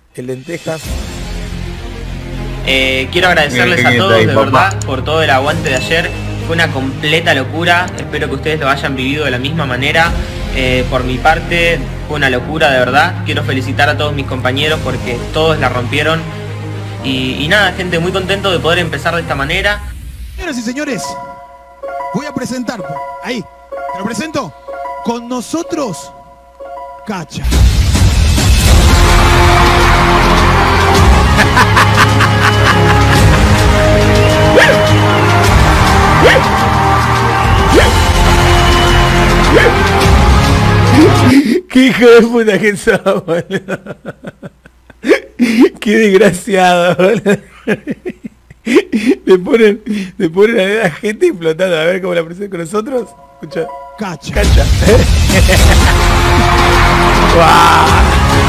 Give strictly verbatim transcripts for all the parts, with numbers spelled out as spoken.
el lentejas. Eh, quiero agradecerles a todos de verdad por todo el aguante de ayer. Fue una completa locura. Espero que ustedes lo hayan vivido de la misma manera. Eh, por mi parte fue una locura de verdad. Quiero felicitar a todos mis compañeros porque todos la rompieron. Y, y nada, gente, muy contento de poder empezar de esta manera. Señoras y señores, voy a presentar. Ahí, te lo presento. Con nosotros, Cacha. Qué hijo de puta que sos, boludo. Qué desgraciado, boludo. Le ponen, le ponen a la gente explotando. A ver cómo la presentan con nosotros. Escucha. Cacha. Cacha. ¡Wow!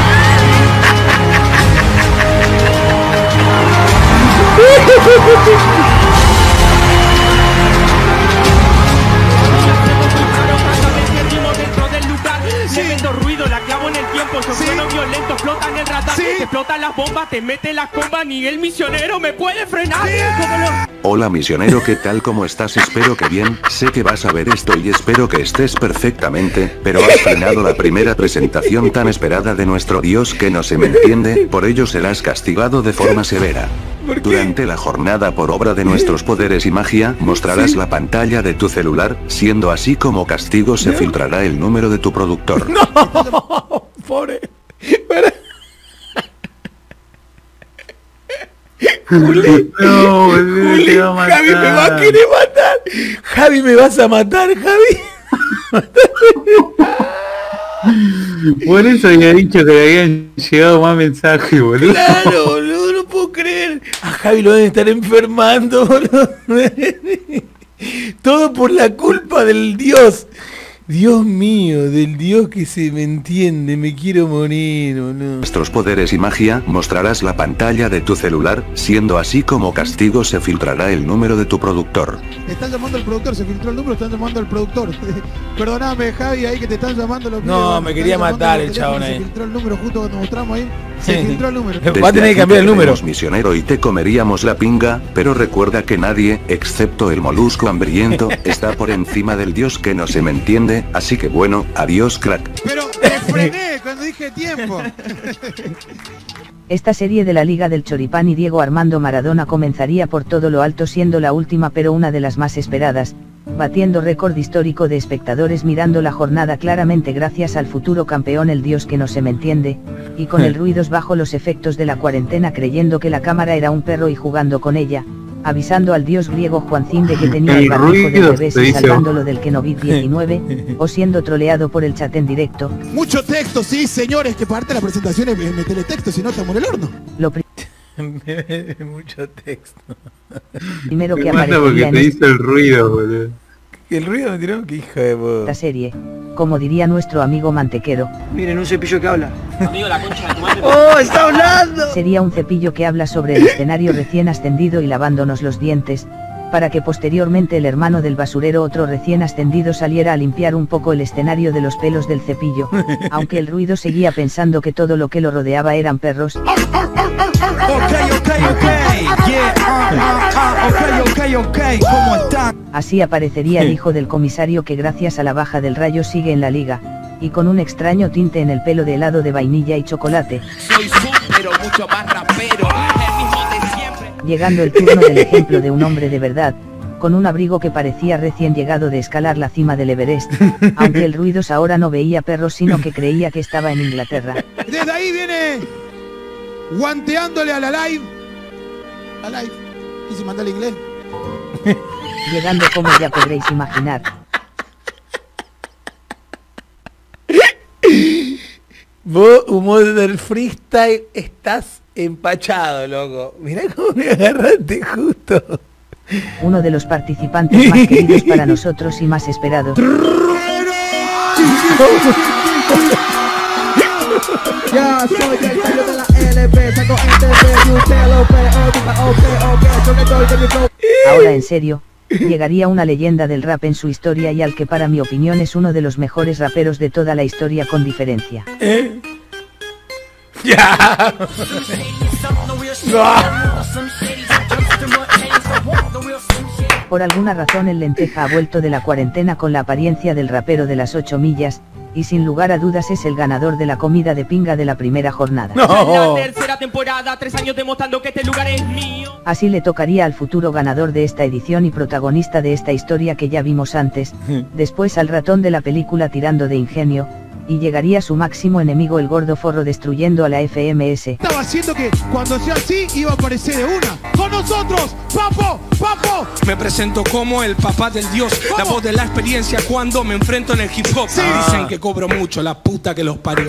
Ruido, la clavo en el tiempo, yo sí. sueno violento, explotan el radar, sí. te explotan las bombas, te meten las combas, ni el misionero me puede frenar. Sí. Como los... Hola misionero, ¿qué tal? ¿Cómo estás? Espero que bien, sé que vas a ver esto y espero que estés perfectamente, pero has frenado la primera presentación tan esperada de nuestro Dios que no se me entiende, por ello serás castigado de forma severa. Durante la jornada por obra de nuestros poderes y magia, mostrarás ¿Sí? la pantalla de tu celular, siendo así como castigo se ¿No? filtrará el número de tu productor. No, pobre. Para. Juli, no, Juli, te va a matar. Javi me va a querer matar. Javi, me vas a matar, Javi. Por eso había dicho que le habían llegado más mensajes, boludo. Claro, boludo, no puedo creer. A Javi lo deben estar enfermando, boludo. Todo por la culpa del Dios. Dios mío, del Dios que se me entiende, me quiero morir, ¿o no? Nuestros poderes y magia, mostrarás la pantalla de tu celular, siendo así como castigo se filtrará el número de tu productor. Están llamando al productor, se filtró el número, están llamando al productor. Perdóname, Javi, ahí que te están llamando los No, me quería matar el chabón ahí. Se filtró el número justo cuando mostramos ahí. Se filtró el número. Va a tener que cambiar el número. Misionero y te comeríamos la pinga, pero recuerda que nadie, excepto el molusco hambriento, está por encima del Dios que no se me entiende, así que bueno, adiós crack. Pero me frené cuando dije tiempo. Esta serie de la Liga del Choripán y Diego Armando Maradona comenzaría por todo lo alto siendo la última pero una de las más esperadas, batiendo récord histórico de espectadores mirando la jornada claramente gracias al futuro campeón el Dios que no se me entiende, y con el ruidos bajo los efectos de la cuarentena creyendo que la cámara era un perro y jugando con ella, avisando al dios griego Juancín de que tenía el barbijo de revés y salvándolo del COVID diecinueve, o siendo troleado por el chat en directo. Mucho texto, sí señores, que parte de la presentación es en teletexto, si no estamos en el horno. Lo Mucho texto. Primero que aparecería porque te hizo el ruido, boludo. El ruido me tiró, que hija de vos. Esta serie, como diría nuestro amigo Mantequero. Miren, un cepillo que habla. Amigo, la concha de tu madre. ¡Oh, está hablando! Sería un cepillo que habla sobre el escenario recién ascendido y lavándonos los dientes, para que posteriormente el hermano del basurero otro recién ascendido saliera a limpiar un poco el escenario de los pelos del cepillo, aunque el ruido seguía pensando que todo lo que lo rodeaba eran perros. Okay, okay, okay. Yeah, uh, uh, uh, okay, okay, okay. ¿Cómo está? Así aparecería el hijo del comisario que gracias a la baja del rayo sigue en la liga, y con un extraño tinte en el pelo de helado de vainilla y chocolate. Soy súper, mucho más rapero, el mismo de siempre. Llegando el turno del ejemplo de un hombre de verdad, con un abrigo que parecía recién llegado de escalar la cima del Everest, aunque el ruidos ahora no veía perros sino que creía que estaba en Inglaterra. Desde ahí viene guanteándole a la live. A live. ¿Quise mandar el inglés? Llegando como ya podréis imaginar. Vos, humor del freestyle, estás empachado, loco. Mirá cómo me agarraste justo. Uno de los participantes más queridos para nosotros y más esperados. Ya soy el sello de la L P, saco N T V, usted lo ve, ok, ok, yo que estoy de mi flow. Ahora en serio, llegaría una leyenda del rap en su historia y al que para mi opinión es uno de los mejores raperos de toda la historia con diferencia. ¿Eh? Ya. Por alguna razón el Lenteja ha vuelto de la cuarentena con la apariencia del rapero de las ocho millas, y sin lugar a dudas es el ganador de la comida de pinga de la primera jornada. No. La tercera temporada, tres años demostrando que este lugar es mío. Así le tocaría al futuro ganador de esta edición y protagonista de esta historia que ya vimos antes, después al ratón de la película tirando de ingenio, y llegaría su máximo enemigo el gordo forro destruyendo a la F M S. Estaba haciendo que cuando sea así iba a aparecer de una. ¡Con nosotros! ¡Papo! ¡Papo! Me presento como el papá del dios, ¿cómo? La voz de la experiencia cuando me enfrento en el hip hop. Sí. Ah. Dicen que cobro mucho, la puta que los parió.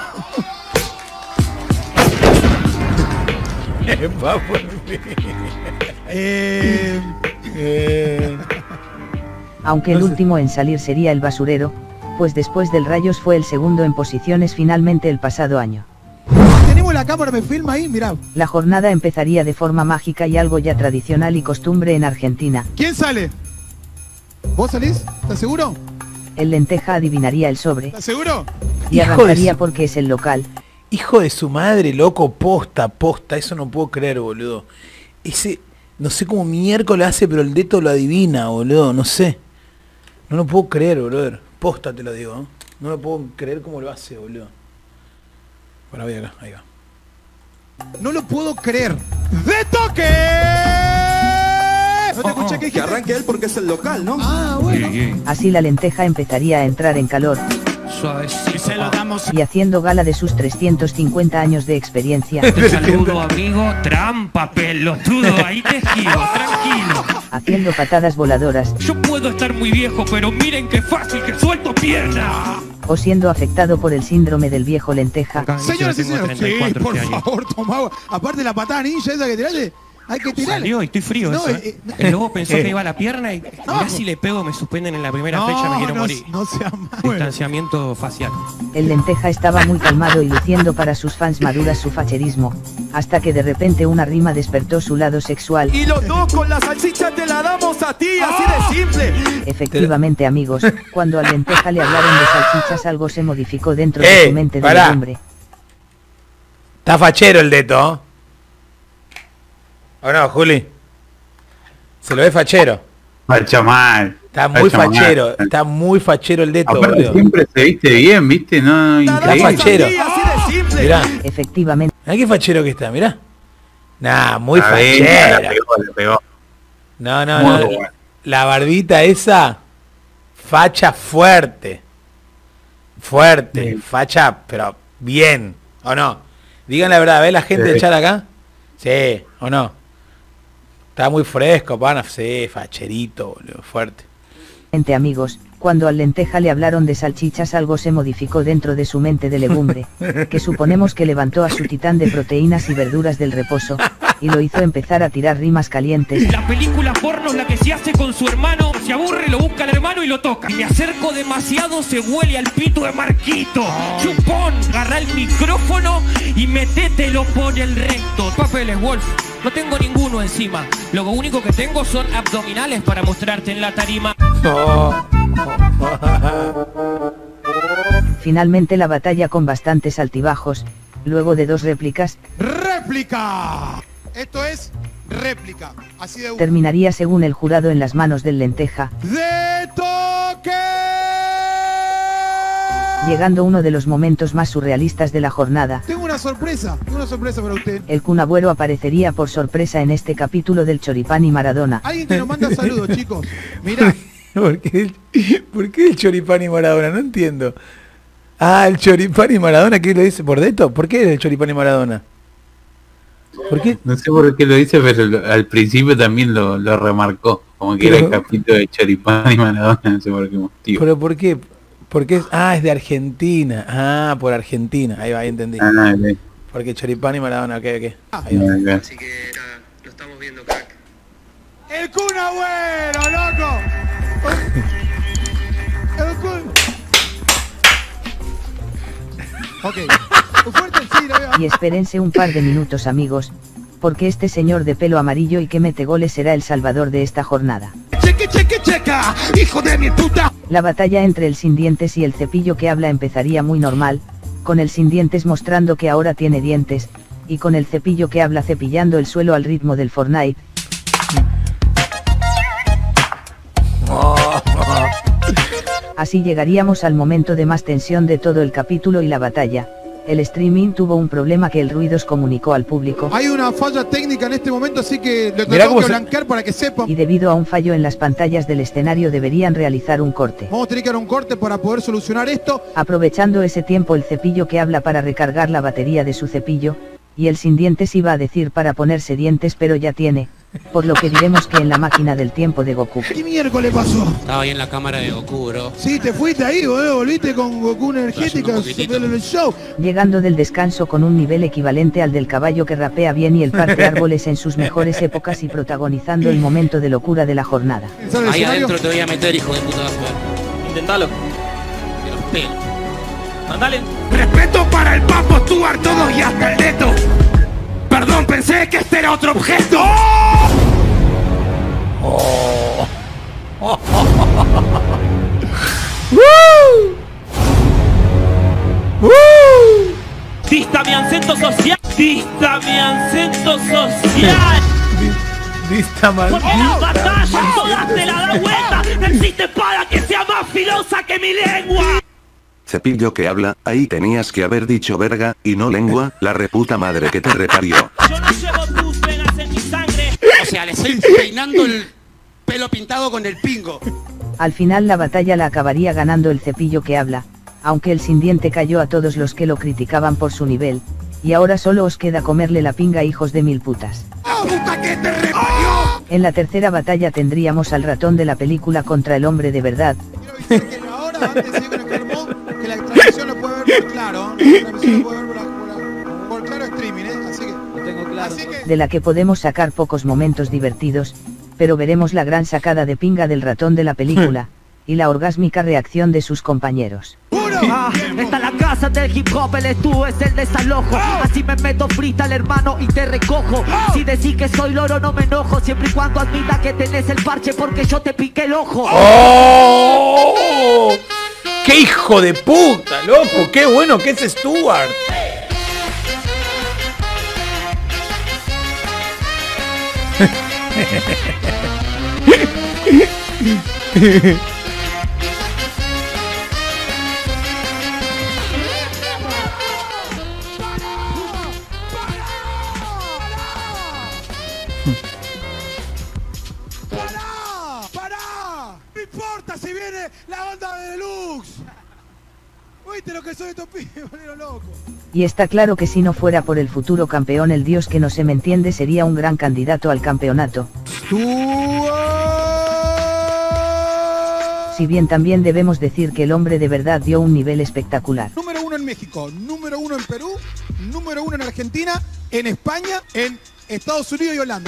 eh, eh. Aunque el último en salir sería el basurero, pues después del Rayos fue el segundo en posiciones finalmente el pasado año. Tenemos la cámara, me filma ahí, mirá. La jornada empezaría de forma mágica y algo ya tradicional y costumbre en Argentina. ¿Quién sale? ¿Vos salís? ¿Estás seguro? El Lenteja adivinaría el sobre. ¿Estás seguro? Y arrancaría porque es el local. Hijo de su madre, loco, posta, posta, eso no puedo creer, boludo. Ese, no sé cómo miércoles hace, pero el dedo lo adivina, boludo, no sé. No lo puedo creer, boludo. Posta te lo digo, ¿eh? No lo puedo creer cómo lo hace, boludo. Bueno, voy acá, ahí va. No lo puedo creer. ¡De toque! No te oh, escuché oh, que, que arranque él porque es el local, ¿no? Ah, bueno. Sí, sí. Así la Lenteja empezaría a entrar en calor. Suavecito. Se lo damos. Y haciendo gala de sus trescientos cincuenta años de experiencia. Te saludo, amigo. Trampa, pelotudo. Ahí te esquivo, tranquilo. Haciendo patadas voladoras. Yo puedo estar muy viejo, pero miren qué fácil que suelto pierna. O siendo afectado por el síndrome del viejo Lenteja. Señoras y señores, sí, por favor, toma agua. Aparte la patada ninja esa que tiraste, hay que tirar. Salió y estoy frío no, eso, ¿eh? Eh, no. El lobo pensó eh. que iba a la pierna y no. Mirá si le pego me suspenden en la primera no, fecha, me quiero no, morir. No sea mal. Distanciamiento facial. El Lenteja estaba muy calmado y luciendo para sus fans maduras su facherismo, hasta que de repente una rima despertó su lado sexual. Y los dos con la salchicha te la damos a ti, ¡oh! Así de simple. Efectivamente, amigos, cuando al Lenteja le hablaron de salchichas algo se modificó dentro eh, de su mente de hombre. Está fachero el dedo. ¿O no, Juli? Se lo ve fachero. Facha mal. Está muy Facha fachero, mal. Está muy fachero el dedo, boludo. Siempre se viste bien, ¿viste? No, está fachero. Mirá. Efectivamente. Mirá qué fachero que está, mirá. Nah, muy a fachero. Ver, le pegó, le pegó. No, no, muy no. Bueno. La barbita esa, facha fuerte. Fuerte, sí. Facha, pero bien, ¿o no? Digan la verdad, ¿ves la gente sí. del chat acá? Sí, ¿o no? Está muy fresco, pana, sí, facherito, boludo, fuerte. Amigos, cuando al Lenteja le hablaron de salchichas algo se modificó dentro de su mente de legumbre, que suponemos que levantó a su titán de proteínas y verduras del reposo, y lo hizo empezar a tirar rimas calientes. La película porno es la que se hace con su hermano, se aburre, lo busca al hermano y lo toca. Me acerco demasiado, se huele al pito de Marquito. Chupón, agarra el micrófono y metételo por el recto. Papeles, Wolf. No tengo ninguno encima. Lo único que tengo son abdominales para mostrarte en la tarima. Oh. Finalmente la batalla con bastantes altibajos, luego de dos réplicas. ¡Réplica! Esto es réplica. Así de... terminaría según el jurado en las manos del Lenteja. ¡De toque! Llegando uno de los momentos más surrealistas de la jornada. Tengo una sorpresa, tengo una sorpresa para usted. El Kun Agüero aparecería por sorpresa en este capítulo del Choripán y Maradona. Alguien que nos manda saludos, chicos. Mira. ¿Por qué, el, ¿Por qué el Choripán y Maradona? No entiendo. Ah, el Choripán y Maradona, ¿qué lo dice? ¿Por Deto? ¿Por qué el Choripán y Maradona? ¿Por qué? No sé por qué lo dice, pero lo, al principio también lo, lo remarcó. Como que pero, era el capítulo de Choripán y Maradona, no sé por qué motivo. ¿Pero por qué? Porque es, ah, es de Argentina. Ah, por Argentina. Ahí va, ahí entendí. Ah, okay. Porque Choripán y Maradona, ok, ok. Ahí va. Okay. Así que nada, lo estamos viendo, crack. ¡El Kun Agüero, loco! ¡El Kun! Ok. Fuerte, sí, y espérense un par de minutos, amigos, porque este señor de pelo amarillo y que mete goles será el salvador de esta jornada. ¡Cheque, cheque, checa! ¡Hijo de mi puta! La batalla entre el sin dientes y el cepillo que habla empezaría muy normal, con el sin dientes mostrando que ahora tiene dientes, y con el cepillo que habla cepillando el suelo al ritmo del Fortnite. Así llegaríamos al momento de más tensión de todo el capítulo y la batalla. El streaming tuvo un problema que el Ruidos comunicó al público. Hay una falla técnica en este momento, así que lo tengo que blanquear para que sepan. Y debido a un fallo en las pantallas del escenario deberían realizar un corte. Vamos a tener que dar un corte para poder solucionar esto. Aprovechando ese tiempo el cepillo que habla para recargar la batería de su cepillo, y el sin dientes iba a decir para ponerse dientes pero ya tiene, por lo que diremos que en la máquina del tiempo de Goku. ¿Qué miércoles pasó? Estaba ahí en la cámara de Goku, bro. Sí, te fuiste ahí, boludo, volviste con Goku energética en el show. Llegando del descanso con un nivel equivalente al del caballo que rapea bien y el parte árboles en sus mejores épocas y protagonizando el momento de locura de la jornada. Ahí adentro te voy a meter, hijo de puta. Intentalo. Que los pego. Andale. Respeto para el Papo Stuart, todos y hasta el neto. Perdón, pensé que este era otro objeto. Oh. Oh. ¡Woo! Dista mi acento social. Dista mi acento social. Dista mal. Porque la batalla todas te la da vuelta. No existe espada que sea más filosa que mi lengua. Cepillo que habla, ahí tenías que haber dicho verga, y no lengua, la reputa madre que te reparió. Yo no llevo tus venas en mi sangre. O sea, le estoy peinando el pelo pintado con el pingo. Al final la batalla la acabaría ganando el cepillo que habla, aunque el sin diente cayó a todos los que lo criticaban por su nivel, y ahora solo os queda comerle la pinga, hijos de mil putas. ¡Oh, puta que te reparió! En la tercera batalla tendríamos al ratón de la película contra el hombre de verdad. Quiero decir que ahora, antes de que nos calmó, que la transmisión lo puede ver por claro, ¿eh? La transmisión lo puede ver por, por, por claro streaming, ¿eh? Así que, lo tengo claro. Así que... de la que podemos sacar pocos momentos divertidos, pero veremos la gran sacada de pinga del ratón de la película, y la orgásmica reacción de sus compañeros. Ah, esta es la casa del hip hop, el tú es el desalojo. Así me meto frita al hermano y te recojo. Si decís que soy loro no me enojo, siempre y cuando admita que tenés el parche porque yo te piqué el ojo. ¡Oh! ¡Qué hijo de puta, loco! ¡Qué bueno que es Stuart! Si viene la banda de Deluxe. ¿Viste lo que soy estos pibes, boludo, loco? Y está claro que si no fuera por el futuro campeón, el dios que no se me entiende sería un gran candidato al campeonato. Si bien también debemos decir que el hombre de verdad dio un nivel espectacular. Número uno en México, número uno en Perú, número uno en Argentina, en España, en Estados Unidos y Holanda.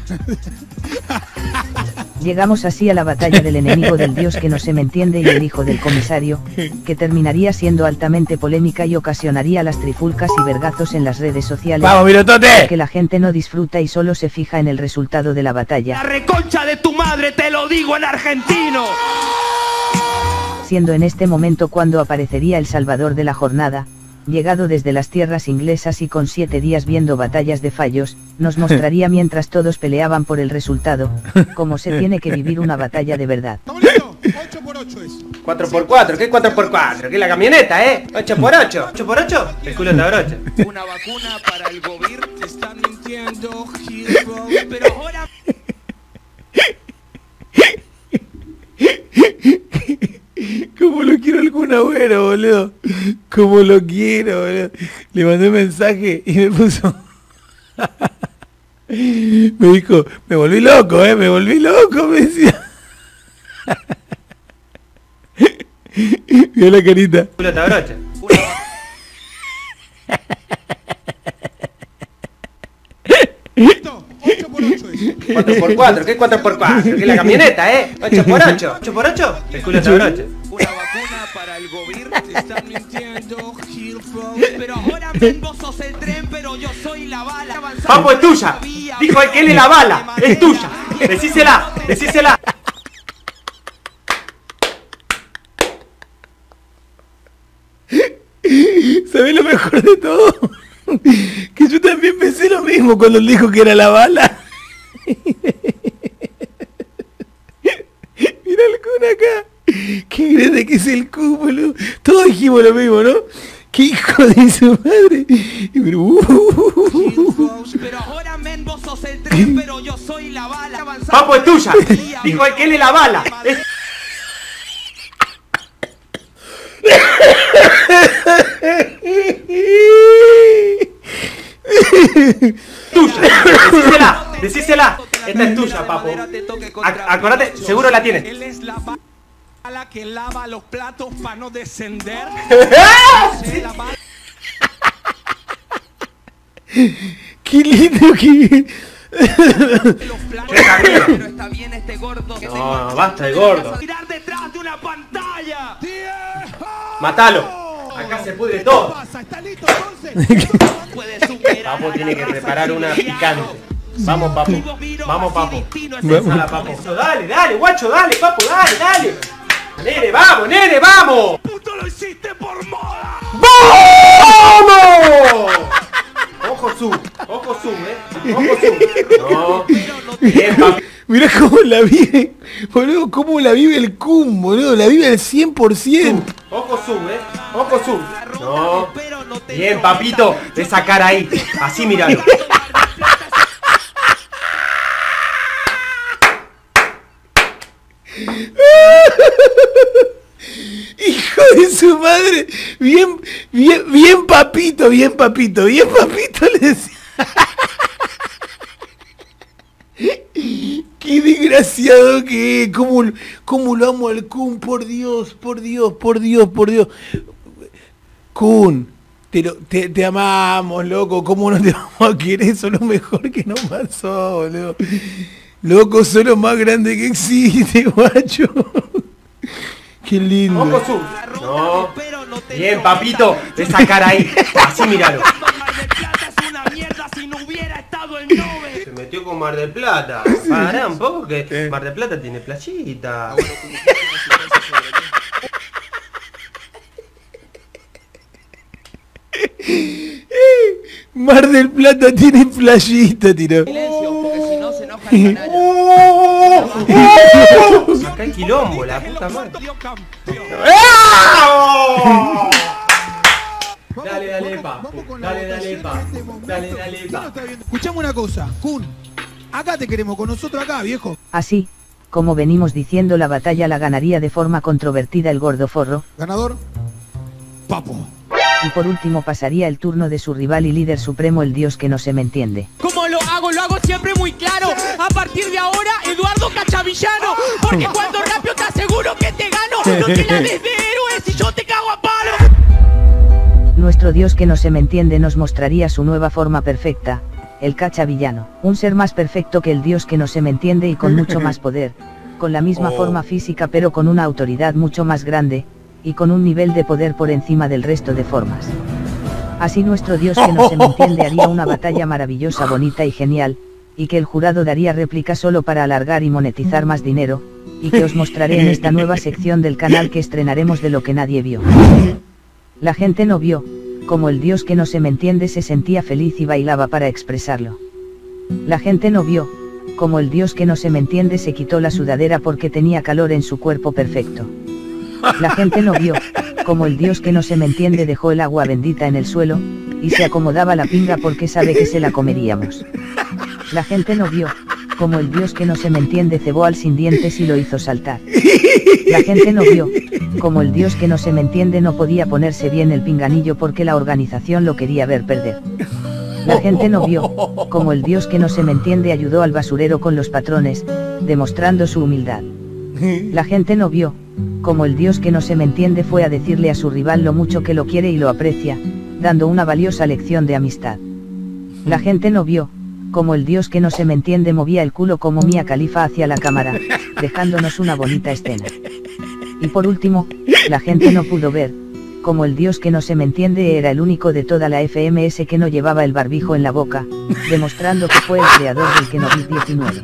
Llegamos así a la batalla del enemigo del dios que no se me entiende y el hijo del comisario, que terminaría siendo altamente polémica y ocasionaría las trifulcas y vergazos en las redes sociales. ¡Vamos, Mirotote! Que la gente no disfruta y solo se fija en el resultado de la batalla. La reconcha de tu madre, te lo digo en argentino. Siendo en este momento cuando aparecería el salvador de la jornada, llegado desde las tierras inglesas y con siete días viendo batallas de fallos, nos mostraría mientras todos peleaban por el resultado, cómo se tiene que vivir una batalla de verdad. ocho por ocho es. cuatro por cuatro, ¿qué es cuatro por cuatro? ¿Qué es la camioneta, eh? ocho por ocho, ocho por ocho, el culo te abrocha. Una vacuna para el gobierno, te están mintiendo, hero, pero ahora... Como lo quiero al Kun Agüero, boludo. Como lo quiero, boludo. Le mandé un mensaje y me puso... me dijo, me volví loco, eh, me volví loco, me decía. Mira la carita. Culo te abrocha. ocho por ocho es. cuatro por cuatro, ¿qué es cuatro por cuatro? ¿Qué es la camioneta, eh? ocho por ocho, ocho por ocho, el culo te abrocha. Una vacuna para el gobierno, te están mintiendo, hero, pero ahora mismo sos el tren, pero yo soy la bala. Papo, es tuya. Dijo el que él es la bala, es tuya. Decísela, decísela. ¿Sabes mismo cuando él dijo que era la bala. Mira el Kun acá. Qué grande que es el Kun, boludo. Todos dijimos lo mismo, ¿no? ¡Qué hijo de su madre! Pero, uh, pero ahora, men, vos sos el tren, pero yo soy la bala. Papo, es tuya. Dijo el que él es la bala. Es... tuya. Decísela, decísela. Esta es tuya, papo. Acordate, seguro la tienes. Él es la bala que lava los platos para no descender. Qué lindo que... Pero está bien este gordo. No, basta el gordo. Tirar detrás de una pantalla. Matalo. Acá se pudre todo. Papo tiene que preparar una picante. Vamos, papo. Vamos, papo. Vamos, papo. Dale, dale, guacho, dale, papo, dale, dale. Nene, vamos, nene, vamos. Puto, lo hiciste por moda. ¡Vamos! Ojo su, ojo su, eh. Ojo su. No. Bien, papi. Mirá cómo la vive, boludo, cómo la vive el Kun, boludo, la vive al cien por ciento. Ojo su, eh. Ojo su. No. Bien, papito, esa cara ahí. Así míralo. Hijo de su madre. Bien, bien, bien papito, bien papito, bien papito le decía. Qué desgraciado que es. ¿Cómo, cómo lo amo al Kun? Por Dios, por Dios, por Dios, por Dios. Kun, te, lo, te, te amamos, loco. ¿Cómo no te vamos a querer? Eso es lo mejor que nos pasó, boludo. Loco, sos lo más grande que existe, guacho. Qué lindo. Ojo su. No. Bien, papito, esa cara ahí. Así míralo. Se metió con Mar del Plata. Pará un poco que Mar del Plata tiene playita. Mar del Plata tiene playita, tiró. Silencio, porque si no se enoja el canalla. Acá hay quilombo, la puta madre. Dale, dale, pa. Dale, dale, pa. Dale, dale, pa. Escuchame una cosa, Kun. Acá te queremos, con nosotros acá, viejo. Así, como venimos diciendo, la batalla la ganaría de forma controvertida el gordo forro. Ganador, Papo. Y por último pasaría el turno de su rival y líder supremo, el dios que no se me entiende. Como lo hago, lo hago siempre muy claro. A partir de ahora, Eduardo Cachavillano. Porque cuando rapio te aseguro que te gano. No te la des de héroes y yo te cago a palo. Nuestro dios que no se me entiende nos mostraría su nueva forma perfecta, el Cachavillano. Un ser más perfecto que el dios que no se me entiende y con mucho más poder. Con la misma Oh. forma física pero con una autoridad mucho más grande. Y con un nivel de poder por encima del resto de formas. Así nuestro dios que no se me entiende haría una batalla maravillosa, bonita y genial, y que el jurado daría réplica solo para alargar y monetizar más dinero, y que os mostraré en esta nueva sección del canal que estrenaremos de lo que nadie vio. La gente no vio, como el dios que no se me entiende se sentía feliz y bailaba para expresarlo. La gente no vio, como el dios que no se me entiende se quitó la sudadera porque tenía calor en su cuerpo perfecto. La gente no vio, como el dios que no se me entiende dejó el agua bendita en el suelo, y se acomodaba la pinga porque sabe que se la comeríamos. La gente no vio, como el dios que no se me entiende cebó al sin dientes y lo hizo saltar. La gente no vio, como el dios que no se me entiende no podía ponerse bien el pinganillo porque la organización lo quería ver perder. La gente no vio, como el dios que no se me entiende ayudó al basurero con los patrones, demostrando su humildad. La gente no vio, como el dios que no se me entiende fue a decirle a su rival lo mucho que lo quiere y lo aprecia, dando una valiosa lección de amistad. La gente no vio, como el dios que no se me entiende movía el culo como Mia Khalifa hacia la cámara, dejándonos una bonita escena. Y por último, la gente no pudo ver, como el dios que no se me entiende era el único de toda la F M S que no llevaba el barbijo en la boca, demostrando que fue el creador del Kenobi diecinueve.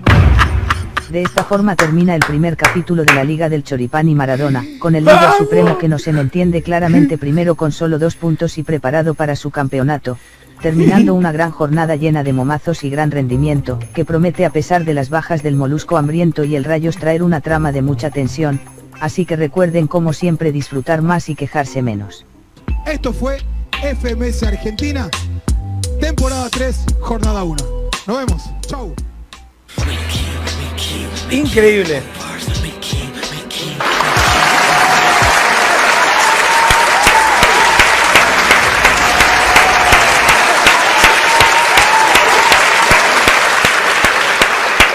De esta forma termina el primer capítulo de la Liga del Choripán y Maradona, con el líder supremo que no se me entiende claramente primero con solo dos puntos y preparado para su campeonato, terminando una gran jornada llena de momazos y gran rendimiento, que promete a pesar de las bajas del Molusco Hambriento y el Rayos traer una trama de mucha tensión, así que recuerden como siempre disfrutar más y quejarse menos. Esto fue F M S Argentina, temporada tres, jornada uno. Nos vemos, chau. Increíble.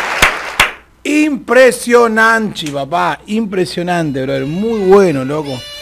Impresionante, papá. Impresionante, brother. Muy bueno, loco.